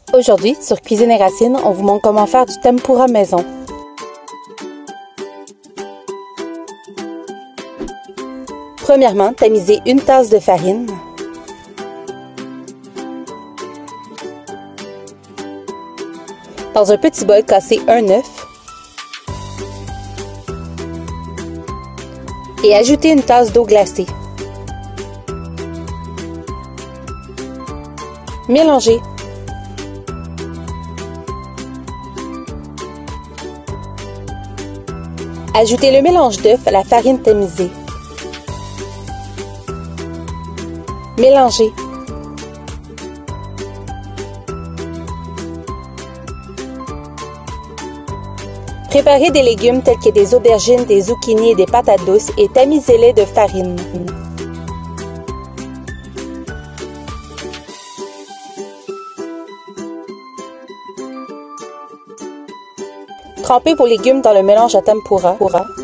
Aujourd'hui, sur Cuisine et Racines, on vous montre comment faire du tempura maison. Premièrement, tamisez une tasse de farine. Dans un petit bol, cassez un œuf. Et ajoutez une tasse d'eau glacée. Mélangez. Ajoutez le mélange d'œufs à la farine tamisée. Mélangez. Préparez des légumes tels que des aubergines, des zucchinis et des patates douces et tamisez-les de farine. Trempez vos légumes dans le mélange à tempura.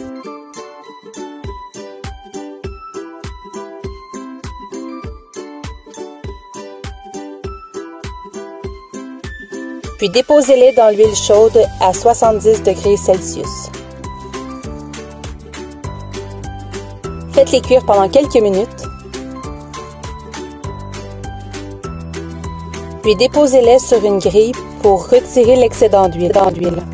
Puis déposez-les dans l'huile chaude à 70 degrés Celsius. Faites-les cuire pendant quelques minutes. Puis déposez-les sur une grille pour retirer l'excédent d'huile.